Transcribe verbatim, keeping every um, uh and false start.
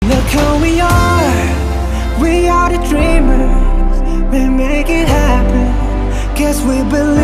Look who we are, we are the dreamers. We make it happen, guess we believe.